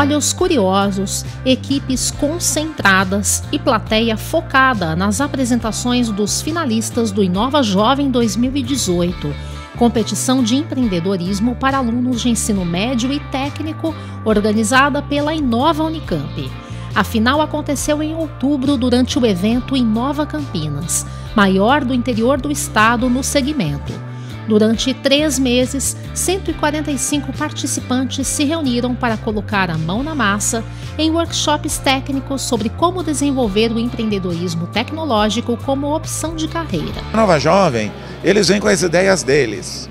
olhos curiosos, equipes concentradas e plateia focada nas apresentações dos finalistas do Inova Jovem 2018, competição de empreendedorismo para alunos de ensino médio e técnico organizada pela Inova Unicamp. A final aconteceu em outubro durante o evento Inova Campinas, maior do interior do estado no segmento. Durante 3 meses, 145 participantes se reuniram para colocar a mão na massa em workshops técnicos sobre como desenvolver o empreendedorismo tecnológico como opção de carreira. A Inova Jovem, eles vêm com as ideias deles.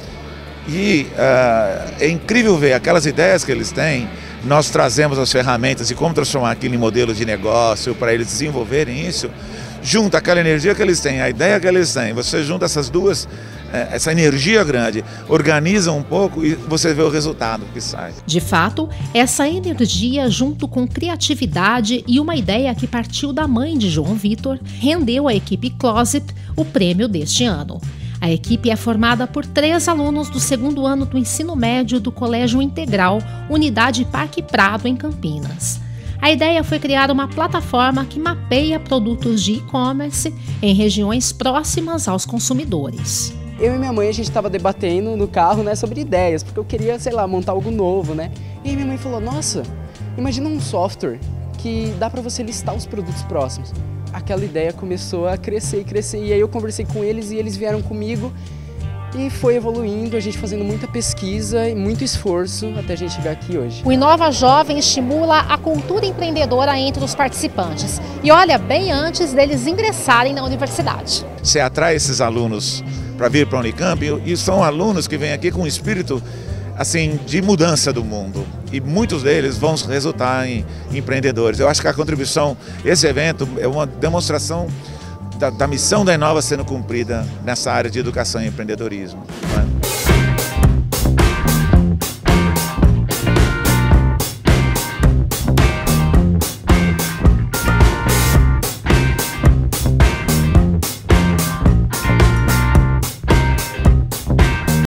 E é incrível ver aquelas ideias que eles têm. Nós trazemos as ferramentas e como transformar aquilo em modelo de negócio para eles desenvolverem isso. Junta aquela energia que eles têm, a ideia que eles têm, você junta essas duas, essa energia grande, organiza um pouco e você vê o resultado que sai. De fato, essa energia junto com criatividade e uma ideia que partiu da mãe de João Vitor, rendeu à equipe Closip o prêmio deste ano. A equipe é formada por 3 alunos do 2º ano do ensino médio do Colégio Integral, Unidade Parque Prado, em Campinas. A ideia foi criar uma plataforma que mapeia produtos de e-commerce em regiões próximas aos consumidores. Eu e minha mãe, a gente estava debatendo no carro, né, sobre ideias, porque eu queria, sei lá, montar algo novo, né? E aí minha mãe falou, nossa, imagina um software que dá para você listar os produtos próximos. Aquela ideia começou a crescer, e aí eu conversei com eles e eles vieram comigo e foi evoluindo, a gente fazendo muita pesquisa e muito esforço até a gente chegar aqui hoje. O Inova Jovem estimula a cultura empreendedora entre os participantes e olha, bem antes deles ingressarem na universidade. Você atrai esses alunos para vir para a Unicamp e são alunos que vêm aqui com um espírito assim, de mudança do mundo, e muitos deles vão resultar em empreendedores. Eu acho que a contribuição, esse evento é uma demonstração da missão da Inova sendo cumprida nessa área de educação e empreendedorismo, né?